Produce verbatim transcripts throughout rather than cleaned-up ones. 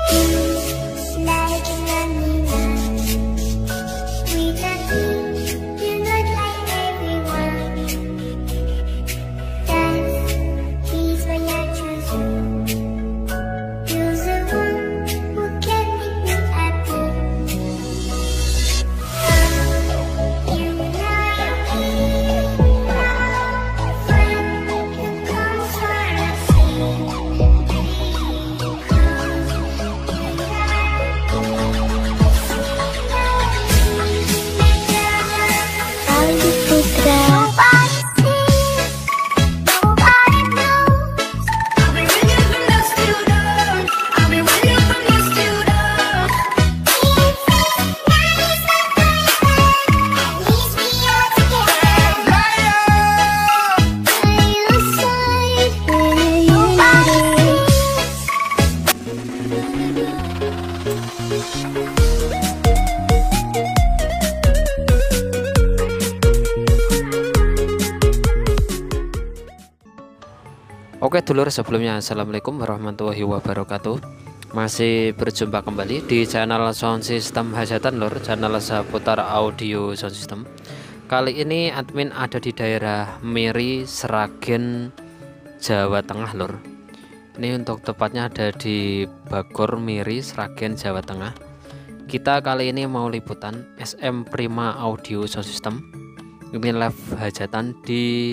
Oke dulur, sebelumnya assalamualaikum warahmatullahi wabarakatuh. Masih berjumpa kembali di channel sound system hajatan lur, channel seputar audio sound system. Kali ini admin ada di daerah Miri, Sragen, Jawa Tengah lur. Ini untuk tepatnya ada di Bagor, Miri, Sragen, Jawa Tengah. Kita kali ini mau liputan S M Prima Audio Sound System. Ini live hajatan di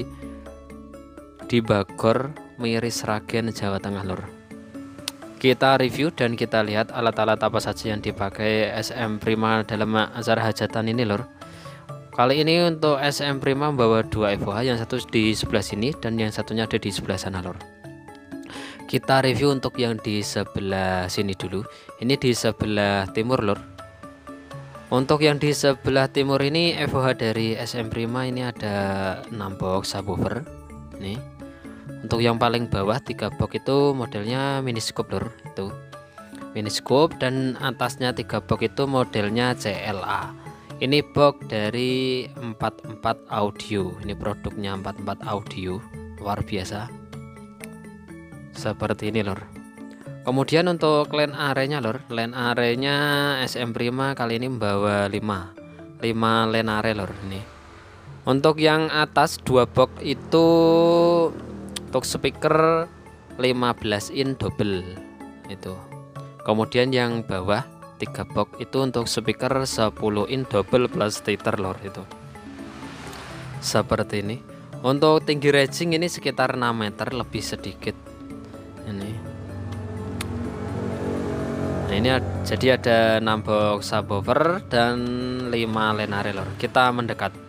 di Bagor, Miri, Sragen, Jawa Tengah lur. Kita review dan kita lihat alat-alat apa saja yang dipakai S M Prima dalam acara hajatan ini lur. Kali ini untuk S M Prima membawa dua F O H, yang satu di sebelah sini dan yang satunya ada di sebelah sana lur. Kita review untuk yang di sebelah sini dulu. Ini di sebelah timur lur. Untuk yang di sebelah timur ini F O H dari S M Prima ini ada enam box subwoofer. Nih. Untuk yang paling bawah tiga box itu modelnya mini scope lur, itu mini scope, dan atasnya tiga box itu modelnya C L A. Ini box dari empat puluh empat audio. Ini produknya empat puluh empat audio, luar biasa. Seperti ini lur. Kemudian untuk line array-nya lur, line array-nya S M Prima kali ini membawa lima line array lur ini. Untuk yang atas dua box itu untuk speaker lima belas in double itu. Kemudian yang bawah tiga box itu untuk speaker sepuluh in double plus tweeter lor itu. Seperti ini. Untuk tinggi raging ini sekitar enam meter lebih sedikit. Ini. Nah, ini ada, jadi ada enam box subwoofer dan lima line array lor. Kita mendekat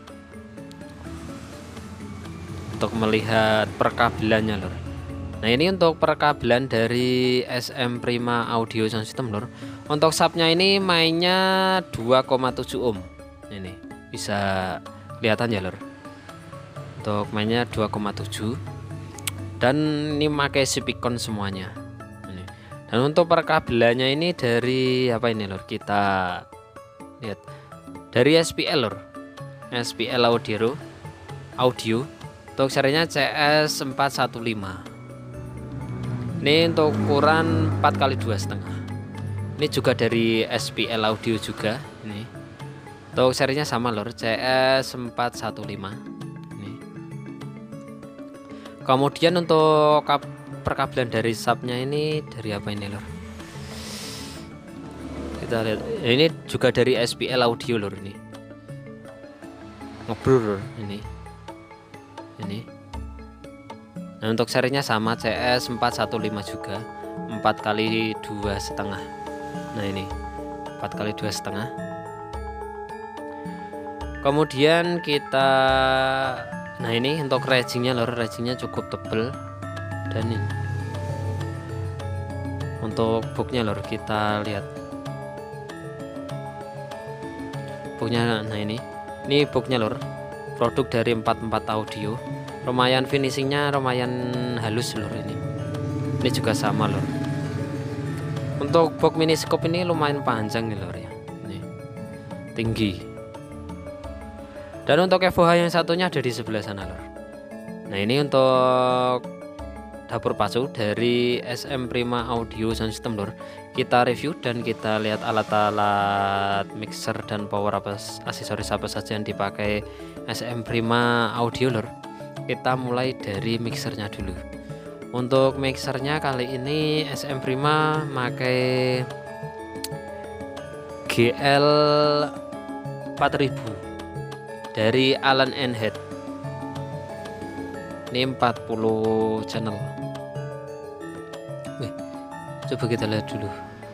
untuk melihat perkabelannya lur. Nah ini untuk perkabelan dari S M Prima Audio Sound System lur. Untuk subnya ini mainnya dua koma tujuh ohm. Ini bisa kelihatan ya lur. Untuk mainnya dua koma tujuh dan ini pakai Sipicon semuanya. Ini. Dan untuk perkabelannya ini dari apa ini lur? Kita lihat dari S P L lur. S P L Audio Audio. Untuk serinya C S empat satu lima. Ini untuk ukuran empat kali dua setengah. Ini juga dari S P L Audio juga. Ini untuk serinya sama lor, C S empat satu lima. Ini. Kemudian untuk perkabelan dari subnya ini dari apa ini lor? Kita lihat. Ini juga dari S P L Audio lor ini. Ngeblur ini. Ini. Nah untuk serinya sama, C S empat satu lima juga, empat kali dua setengah. Nah ini empat kali dua setengah. Kemudian kita, nah ini untuk ragingnya lor, ragingnya cukup tebel. Dan ini untuk boxnya lor, kita lihat boxnya. Nah ini ini boxnya lor, produk dari empat puluh empat audio. Lumayan finishingnya lumayan halus lor ini. Ini juga sama lor. Untuk box mini scope ini lumayan panjang nih lor ya. Nih. Tinggi. Dan untuk F O H yang satunya ada di sebelah sana lor. Nah ini untuk dapur pacu dari S M Prima Audio Sound System lor. Kita review dan kita lihat alat-alat mixer dan power apa aksesoris apa saja yang dipakai S M Prima Audio lor. Kita mulai dari mixernya dulu. Untuk mixernya kali ini S M Prima pakai G L empat ribu dari Allen and Head. Ini empat puluh channel. Wih, coba kita lihat dulu.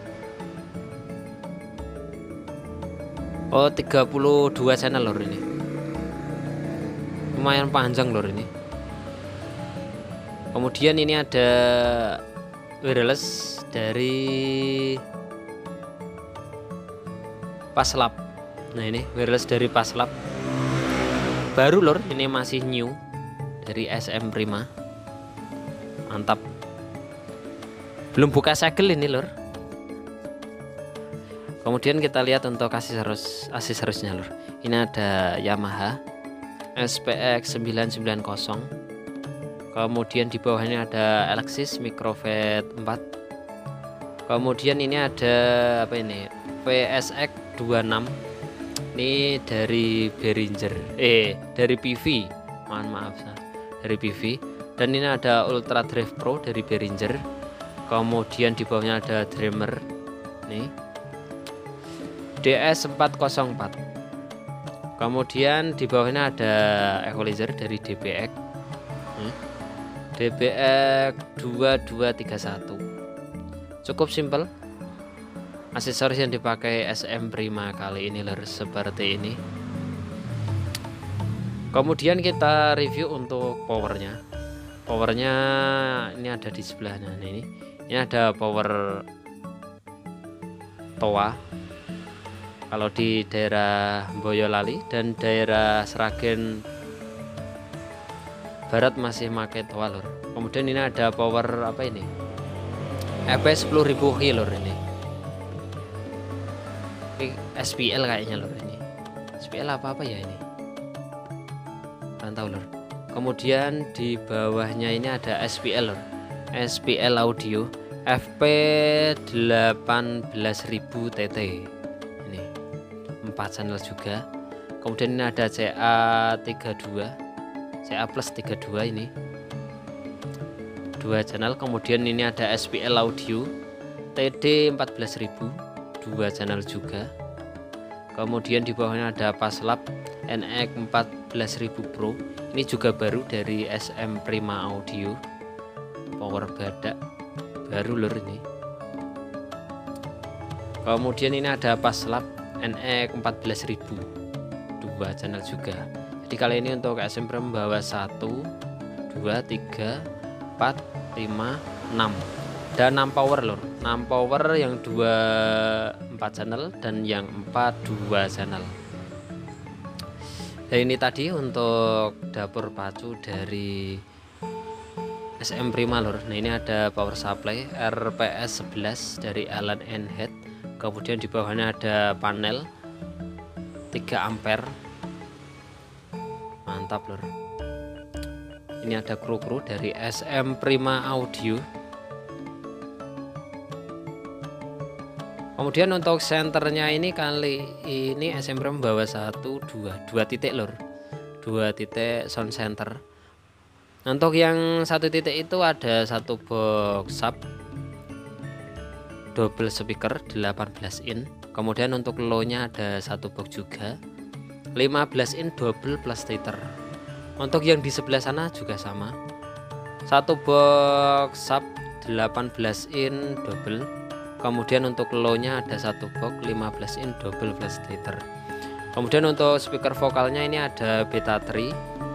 Oh, tiga puluh dua channel lor ini. Lumayan panjang lor ini. Kemudian ini ada wireless dari Paslab. Nah, ini wireless dari Paslab. Baru lor, ini masih new dari S M Prima. Mantap. Belum buka segel ini lor. Kemudian kita lihat untuk aksesoris aksesorisnya lor. Ini ada Yamaha S P X sembilan sembilan nol. Kemudian di bawahnya ada Alexis Microvet empat. Kemudian ini ada apa ini? V S X dua puluh enam. Ini dari Behringer. Eh, dari P V. Mohon maaf dari P V. Dan ini ada Ultra Drive Pro dari Behringer. Kemudian di bawahnya ada Dreamer. Nih. D S empat nol empat. Kemudian di bawahnya ada equalizer dari D B X. Nih. D B X dua dua tiga satu. Cukup simpel. Aksesoris yang dipakai S M Prima kali ini lor seperti ini. Kemudian kita review untuk powernya. Powernya ini ada di sebelahnya. Nah, ini ini ada power toa. Kalau di daerah Boyolali dan daerah Sragen Barat masih pakai toa lor. Kemudian ini ada power apa ini? E P sepuluh ribu H lor ini. S P L kayaknya lor ini. S P L apa apa ya ini? Kurang tahu lor. Kemudian di bawahnya ini ada S P L lor. S P L audio F P delapan belas ribu T T. Ini empat channel juga. Kemudian ini ada C A tiga puluh dua. C A plus tiga puluh dua ini. Dua channel. Kemudian ini ada S P L audio T D empat belas ribu. Dua channel juga. Kemudian di bawahnya ada Paslab N X empat belas ribu Pro. Ini juga baru dari S M Prima Audio. Power badak baru lor ini. Kemudian ini ada Paslab N X empat belas ribu. Dua channel juga. Jadi kali ini untuk S M Prima membawa satu, dua, tiga, empat, lima, enam. Dan enam power lor, enam power yang dua empat channel dan yang empat dua channel. Dan ini tadi untuk dapur pacu dari S M Prima lor. Nah, ini ada power supply R P S sebelas dari Allen and Head. Kemudian di bawahnya ada panel tiga ampere. Mantap lor. Ini ada kru-kru dari S M Prima Audio. Kemudian untuk senternya ini kali ini S M Prima membawa satu dua dua titik lor, dua titik sound center. Untuk yang satu titik itu ada satu box sub double speaker delapan belas in. Kemudian untuk low-nya ada satu box juga lima belas in double plus tweeter. Untuk yang di sebelah sana juga sama, satu box sub delapan belas in double. Kemudian untuk low-nya ada satu box lima belas in double plus tweeter. Kemudian untuk speaker vokalnya ini ada Beta tiga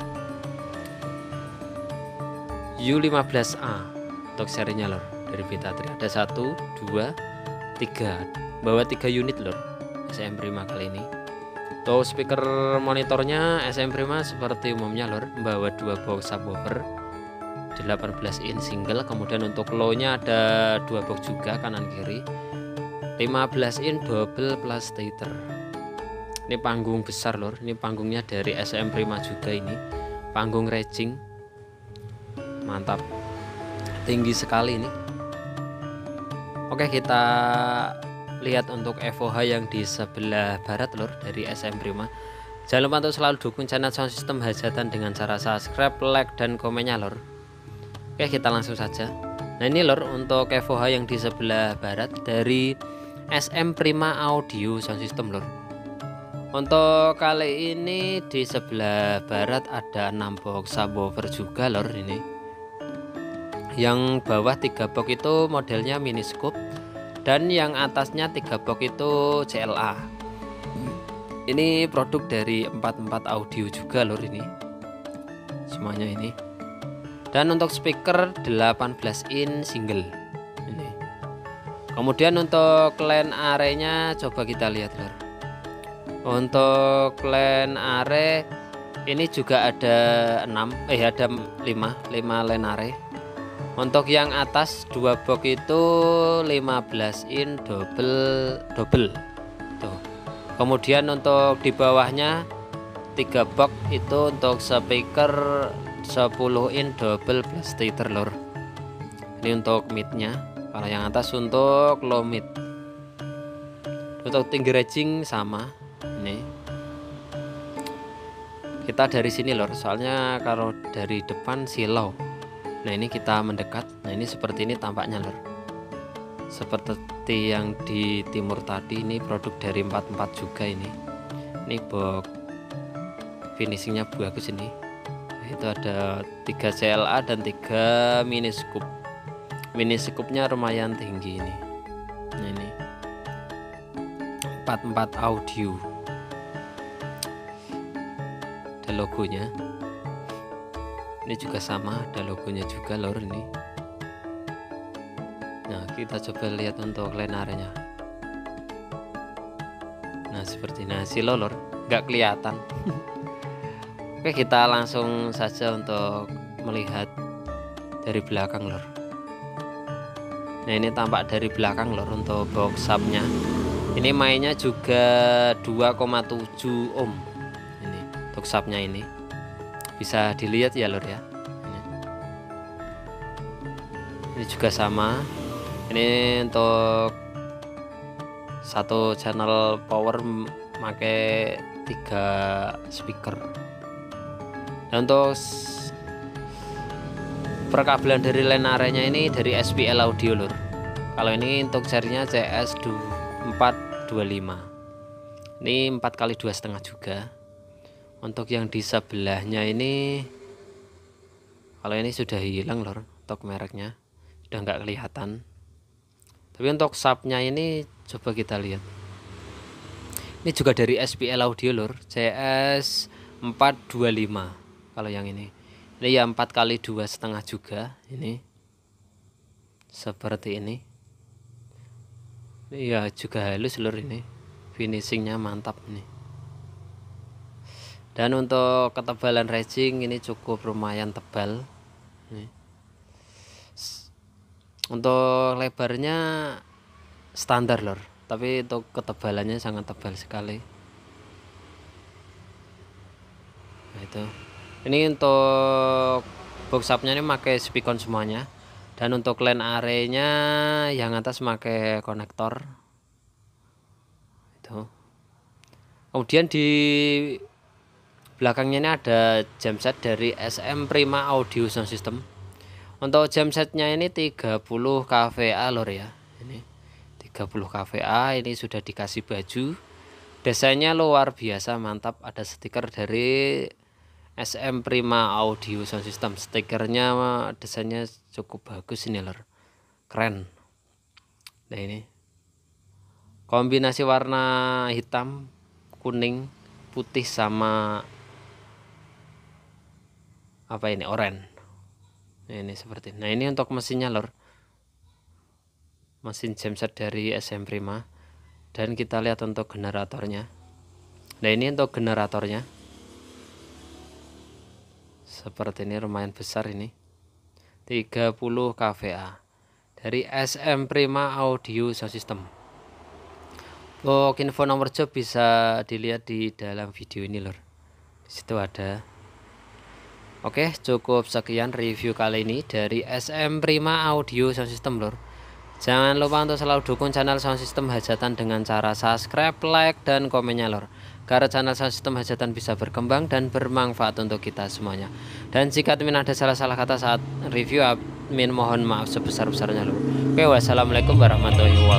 U lima belas A untuk serinya lor dari Beta tiga. Ada satu, dua, tiga, bawa tiga unit lor S M Prima kali ini. Untuk speaker monitornya S M Prima seperti umumnya lor, membawa dua box subwoofer delapan belas in single. Kemudian untuk low-nya ada dua box juga kanan kiri lima belas in double plus tweeter. Ini panggung besar lor, ini panggungnya dari S M Prima juga, ini panggung racing. Mantap. tinggi sekali ini. Oke, kita lihat untuk F O H yang di sebelah barat lor dari S M Prima. Jangan lupa untuk selalu dukung channel Sound System Hajatan dengan cara subscribe, like, dan komennya lor. Oke, kita langsung saja. Nah ini lor untuk F O H yang di sebelah barat dari S M Prima Audio Sound System lor. Untuk kali ini di sebelah barat ada enam box subwoofer juga lor ini. Yang bawah tiga box itu modelnya mini scoop, dan yang atasnya tiga box itu C L A. Ini produk dari empat puluh empat Audio juga lor ini. Semuanya ini. Dan untuk speaker delapan belas inch single ini. Kemudian untuk line array-nya coba kita lihat lor. Untuk line array ini juga ada enam eh ada lima line array. Untuk yang atas dua box itu lima belas inch double double tuh. Kemudian untuk di bawahnya tiga box itu untuk speaker sepuluh inch double plus tweeter lor. Ini untuk midnya. Kalau yang atas untuk low mid. Untuk tinggi ranging sama. Ini kita dari sini lor, soalnya kalau dari depan silau. Nah ini kita mendekat. Nah ini seperti ini tampaknya lor. Seperti yang di timur tadi, ini produk dari empat puluh empat juga ini. Ini box finishingnya bagus ini. Nah, itu ada tiga C L A dan tiga mini scoop. Mini scoopnya lumayan tinggi ini. Nah ini empat puluh empat Audio. Ada logonya. Ini juga sama, ada logonya juga lor ini. Nah kita coba lihat untuk line array-nya. Nah seperti nasi lor, nggak kelihatan. Oke, kita langsung saja untuk melihat dari belakang lor. Nah ini tampak dari belakang lor untuk box subnya. Ini mainnya juga dua koma tujuh ohm. Ini untuk subnya ini. Bisa dilihat ya lor ya. Ini, ini juga sama. Ini untuk satu channel power pakai tiga speaker. Dan untuk perkabelan dari line array-nya ini dari S P L Audio lor. Kalau ini untuk serinya C S empat dua lima. Ini empat kali dua setengah juga. Untuk yang di sebelahnya ini, kalau ini sudah hilang lor, untuk mereknya sudah nggak kelihatan. Tapi untuk subnya ini coba kita lihat. Ini juga dari S P L Audio lor, C S empat dua lima. Kalau yang ini, ini ya empat kali dua setengah juga. Ini seperti ini. Ini ya juga halus lor ini, finishingnya mantap nih. Dan untuk ketebalan ranging ini cukup lumayan tebal. Nih. Untuk lebarnya standar lor, tapi untuk ketebalannya sangat tebal sekali. Nah itu. Ini untuk box subnya ini pakai speakon semuanya. Dan untuk line array-nya yang atas pakai konektor. Itu. Kemudian di belakangnya ini ada jam set dari S M Prima Audio Sound System. Untuk jam setnya ini tiga puluh K V A lor ya. Ini tiga puluh K V A, ini sudah dikasih baju. Desainnya luar biasa mantap. Ada stiker dari S M Prima Audio Sound System. Stikernya desainnya cukup bagus ini lor. Keren. Nah ini kombinasi warna hitam, kuning, putih sama apa ini oranye. Nah, ini seperti. Nah ini untuk mesinnya lor. Mesin genset dari S M Prima. Dan kita lihat untuk generatornya. Nah ini untuk generatornya. Seperti ini lumayan besar ini. tiga puluh K V A. Dari S M Prima Audio Sound System. Untuk info nomor job bisa dilihat di dalam video ini lor. Di situ ada. Oke, cukup sekian review kali ini dari S M Prima Audio Sound System lur. Jangan lupa untuk selalu dukung channel Sound System Hajatan dengan cara subscribe, like, dan komennya lor, agar channel Sound System Hajatan bisa berkembang dan bermanfaat untuk kita semuanya. Dan jika admin ada salah-salah kata saat review, admin mohon maaf sebesar-besarnya lor. Oke, wassalamualaikum warahmatullahi wabarakatuh.